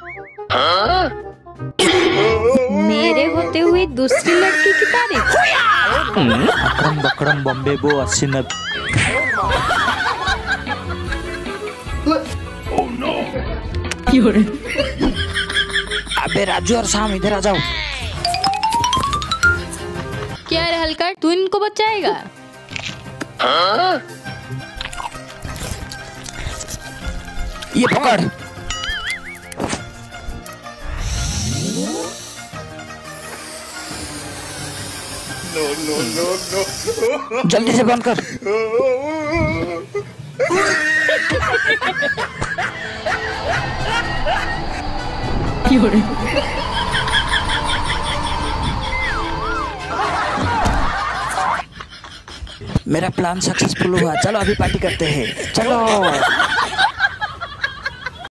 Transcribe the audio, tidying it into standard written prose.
मेरे होते हुए दूसरी लड़की की तारीफ। अकड़म बकड़म बम्बे बो 80-90। अबे राजू और शाम इधर आ जाओ। क्या रे हल्का, तू इनको बचाएगा? ये पकड़। नो। जल्दी से बंद कर। मेरा प्लान सक्सेसफुल हुआ। चलो अभी पार्टी करते हैं, चलो।